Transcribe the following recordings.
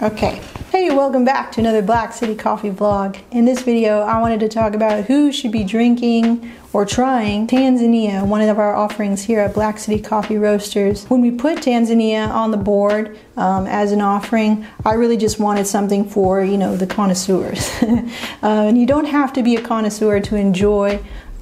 Okay, hey, welcome back to another Black City Coffee vlog. In this video, I wanted to talk about who should be drinking or trying Tanzania, one of our offerings here at Black City Coffee Roasters. When we put Tanzania on the board as an offering, I really just wanted something for, the connoisseurs. And you don't have to be a connoisseur to enjoy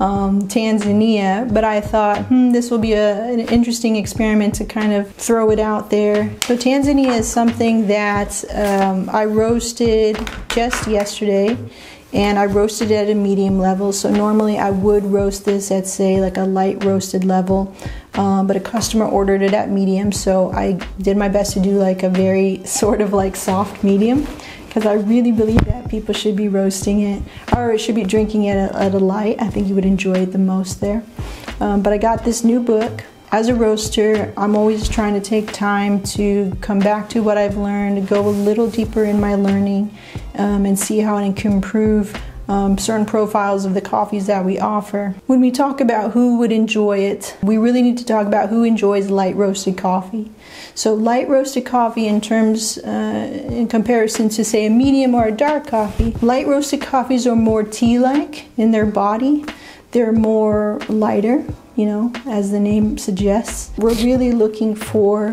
Tanzania, but I thought this will be an interesting experiment to kind of throw it out there. So Tanzania is something that I roasted just yesterday, and I roasted it at a medium level. So normally I would roast this at, say, like a light roasted level, but a customer ordered it at medium, so I did my best to do like a very sort of like soft medium, because I really believe that people should be roasting it, or should be drinking it at a light. I think you would enjoy it the most there. But I got this new book. As a roaster, I'm always trying to take time to come back to what I've learned, go a little deeper in my learning, and see how I can improve certain profiles of the coffees that we offer. When we talk about who would enjoy it, we really need to talk about who enjoys light roasted coffee. So light roasted coffee in terms, in comparison to, say, a medium or a dark coffee, light roasted coffees are more tea-like in their body. They're more lighter, as the name suggests. We're really looking for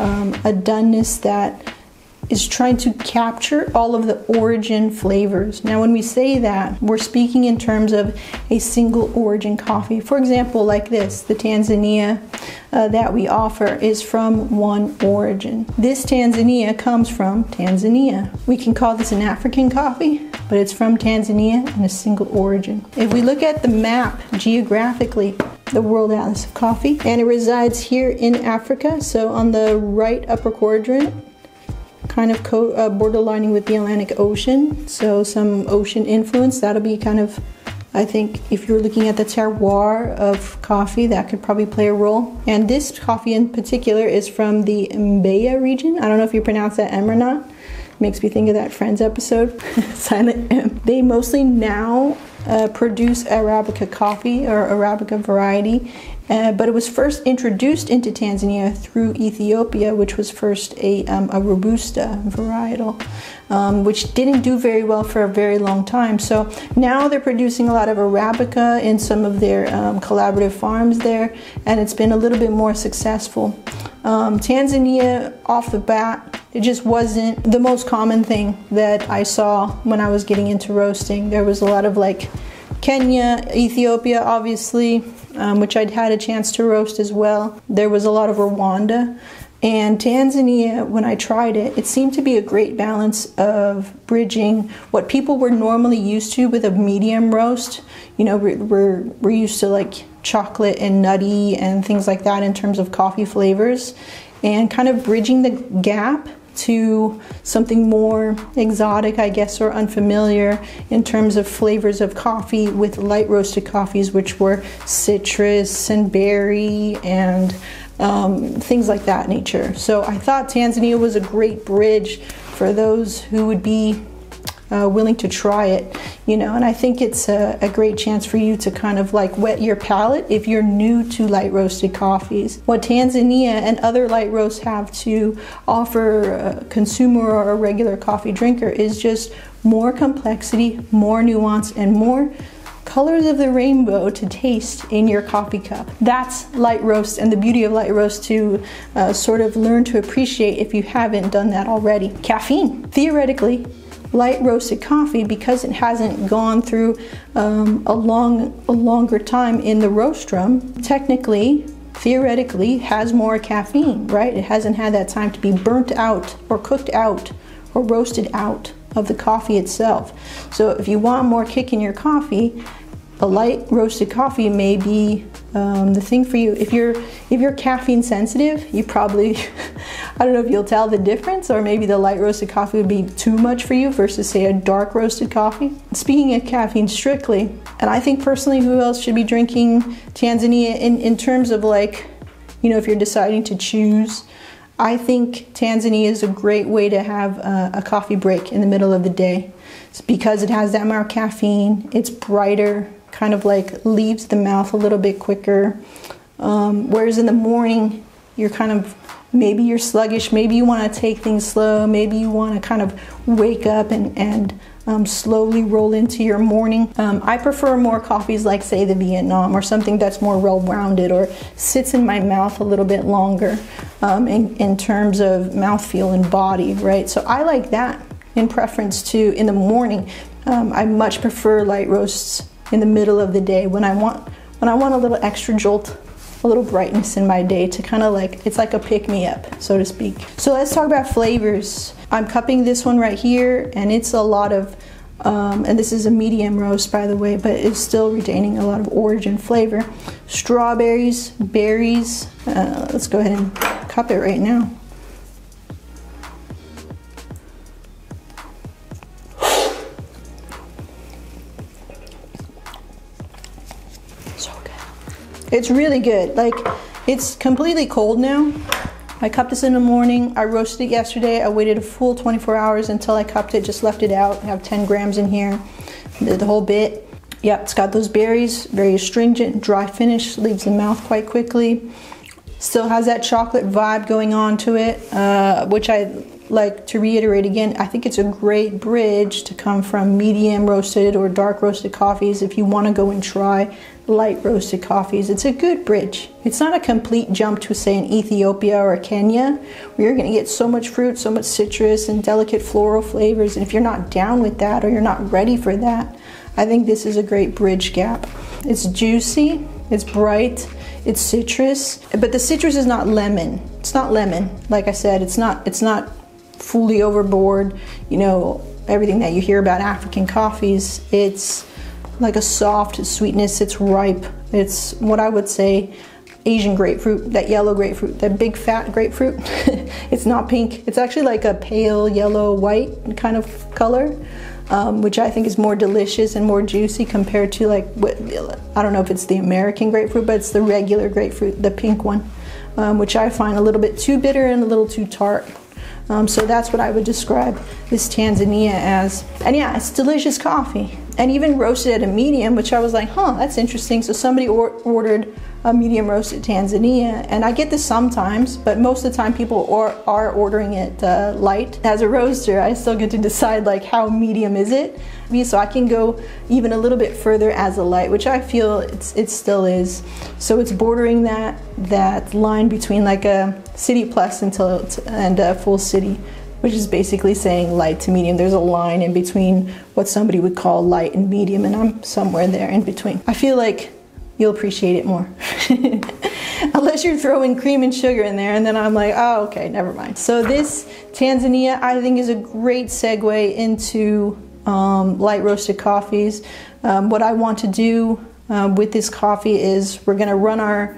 a doneness that is trying to capture all of the origin flavors. Now, when we say that, we're speaking in terms of a single origin coffee. For example, like this, the Tanzania that we offer is from one origin. This Tanzania comes from Tanzania. We can call this an African coffee, but it's from Tanzania and a single origin. If we look at the map geographically, the World Atlas of Coffee, and it resides here in Africa, so on the right upper quadrant, kind of borderlining with the Atlantic Ocean, so some ocean influence. That'll be kind of, I think, if you're looking at the terroir of coffee, that could probably play a role. And this coffee in particular is from the Mbeya region. I don't know if you pronounce that M or not. Makes me think of that Friends episode, Silent M. They mostly now produce Arabica coffee or Arabica variety, but it was first introduced into Tanzania through Ethiopia, which was first a Robusta varietal, which didn't do very well for a very long time. So now they're producing a lot of Arabica in some of their collaborative farms there, and it's been a little bit more successful. Tanzania, off the bat, it just wasn't the most common thing that I saw when I was getting into roasting. There was a lot of like Kenya, Ethiopia, obviously, which I'd had a chance to roast as well. There was a lot of Rwanda. And Tanzania, when I tried it, it seemed to be a great balance of bridging what people were normally used to with a medium roast. We're used to like chocolate and nutty and things like that in terms of coffee flavors, and kind of bridging the gap to something more exotic, I guess, or unfamiliar in terms of flavors of coffee with light roasted coffees, which were citrus and berry and things like that nature. So I thought Tanzania was a great bridge for those who would be willing to try it, and I think it's a great chance for you to kind of like whet your palate if you're new to light roasted coffees. What Tanzania and other light roasts have to offer a consumer or a regular coffee drinker is just more complexity, more nuance, and more colors of the rainbow to taste in your coffee cup. That's light roast, and the beauty of light roast to sort of learn to appreciate if you haven't done that already. Caffeine. Theoretically, light roasted coffee, because it hasn't gone through a longer time in the roast drum, technically, theoretically, has more caffeine, right? It hasn't had that time to be burnt out or cooked out or roasted out of the coffee itself. So if you want more kick in your coffee, a light roasted coffee may be the thing for you. If you're caffeine sensitive, you probably, I don't know if you'll tell the difference, or maybe the light roasted coffee would be too much for you versus, say, a dark roasted coffee. Speaking of caffeine strictly, and I think personally who else should be drinking Tanzania in terms of like, if you're deciding to choose, I think Tanzania is a great way to have a coffee break in the middle of the day. It's because it has that amount of caffeine, it's brighter, kind of like leaves the mouth a little bit quicker. Whereas in the morning, you're kind of maybe you're sluggish, maybe you want to take things slow, maybe you want to kind of wake up and slowly roll into your morning. I prefer more coffees like, say, the Vietnam, or something that's more well-rounded or sits in my mouth a little bit longer in terms of mouthfeel and body, right? So I like that in preference to in the morning. I much prefer light roasts in the middle of the day when I want a little extra jolt, a little brightness in my day to kind of like, it's like a pick-me-up, so to speak. So let's talk about flavors. I'm cupping this one right here, and it's a lot of, and this is a medium roast, by the way, but it's still retaining a lot of origin flavor. Strawberries, berries. Let's go ahead and cup it right now. So good. It's really good. Like, it's completely cold now. I cupped this in the morning. I roasted it yesterday. I waited a full 24 hours until I cupped it, just left it out. I have 10 grams in here, the whole bit. Yep, it's got those berries, very astringent, dry finish, leaves the mouth quite quickly. Still has that chocolate vibe going on to it, which I like to reiterate again. I think it's a great bridge to come from medium roasted or dark roasted coffees if you want to go and try light roasted coffees. It's a good bridge. It's not a complete jump to, say, an Ethiopia or a Kenya, where you're going to get so much fruit, so much citrus and delicate floral flavors. And if you're not down with that, or you're not ready for that, I think this is a great bridge gap. It's juicy, it's bright, it's citrus, but the citrus is not lemon. It's not lemon. Like I said, it's not fully overboard, you know, everything that you hear about African coffees. It's like a soft sweetness. It's ripe. It's what I would say Asian grapefruit, that yellow grapefruit, that big fat grapefruit. It's not pink. It's actually like a pale yellow white kind of color, which I think is more delicious and more juicy compared to, like, what, I don't know if it's the American grapefruit, but it's the regular grapefruit, the pink one, which I find a little bit too bitter and a little too tart. So that's what I would describe this Tanzania as. And yeah, it's delicious coffee. And even roasted at a medium, which I was like, huh, that's interesting. So somebody ordered a medium roasted Tanzania, and I get this sometimes, but most of the time people are ordering it light. As a roaster, I still get to decide, like, how medium is it. So I can go even a little bit further as a light, which I feel it still is. So it's bordering that line between like a city plus and a full city, which is basically saying light to medium. There's a line in between what somebody would call light and medium, and I'm somewhere there in between. I feel like you'll appreciate it more. Unless you're throwing cream and sugar in there, and then I'm like, oh, okay, never mind. So this Tanzania, I think, is a great segue into light roasted coffees. What I want to do with this coffee is we're gonna run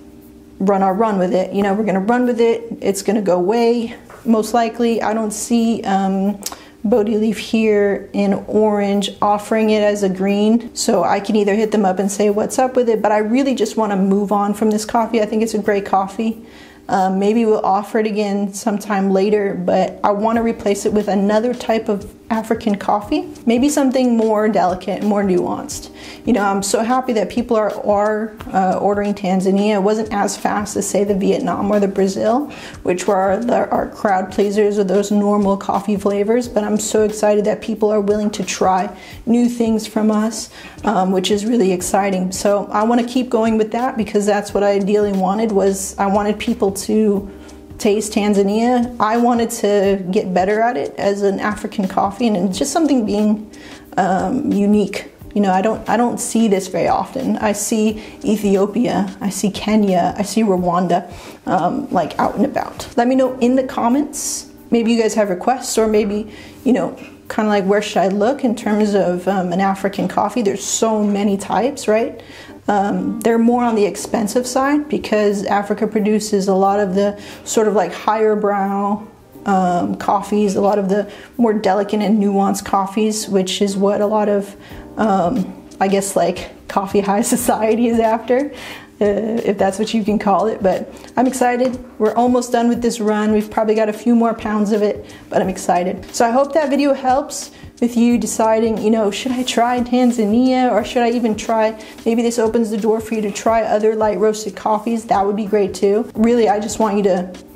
with it. You know, we're gonna run with it. It's gonna go away, most likely. I don't see Bodhi Leaf here in orange offering it as a green, so I can either hit them up and say what's up with it, but I really just want to move on from this coffee. I think it's a great coffee. Maybe we'll offer it again sometime later, but I want to replace it with another type of African coffee, maybe something more delicate, more nuanced. You know, I'm so happy that people are ordering Tanzania. It wasn't as fast as, say, the Vietnam or the Brazil, which were our crowd pleasers or those normal coffee flavors, but I'm so excited that people are willing to try new things from us, which is really exciting. So I want to keep going with that, because that's what I ideally wanted. I wanted people to taste Tanzania. I wanted to get better at it as an African coffee, and just something being unique. You know, I don't see this very often. I see Ethiopia, I see Kenya, I see Rwanda, like out and about. Let me know in the comments. Maybe you guys have requests, or maybe, you know, kind of like, where should I look in terms of an African coffee? There's so many types, right? They're more on the expensive side, because Africa produces a lot of the sort of like higher brow coffees, a lot of the more delicate and nuanced coffees, which is what a lot of, I guess, like coffee high society is after, if that's what you can call it. But I'm excited. We're almost done with this run. We've probably got a few more pounds of it, but I'm excited. So I hope that video helps with you deciding, you know, should I try Tanzania, or should I even try, maybe this opens the door for you to try other light roasted coffees. That would be great too. Really, I just want you to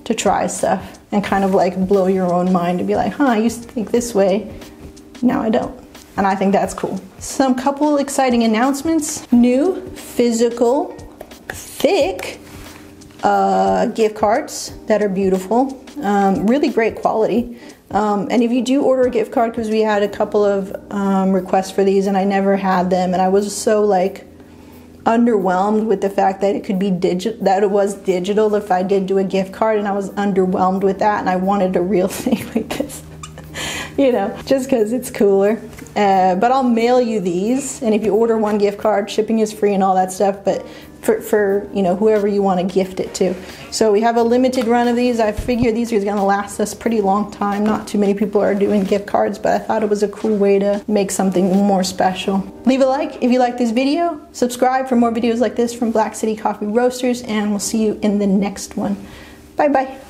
to try stuff and kind of like blow your own mind to be like, huh, I used to think this way, now I don't. And I think that's cool. Some couple exciting announcements. New physical thick gift cards that are beautiful, really great quality. And if you do order a gift card, because we had a couple of requests for these and I never had them, and I was so like underwhelmed with the fact that it could be that it was digital if I did do a gift card, and I was underwhelmed with that, and I wanted a real thing like this, you know, just because it's cooler. But I'll mail you these, and if you order one gift card, shipping is free and all that stuff, but for you know, whoever you want to gift it to. So we have a limited run of these. I figure these are going to last us pretty long time. Not too many people are doing gift cards, but I thought it was a cool way to make something more special. Leave a like if you like this video. Subscribe for more videos like this from Black City Coffee Roasters, and we'll see you in the next one. Bye bye.